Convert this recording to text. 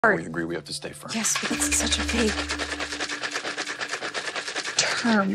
We agree we have to stay firm. Yes, but that's such a vague term.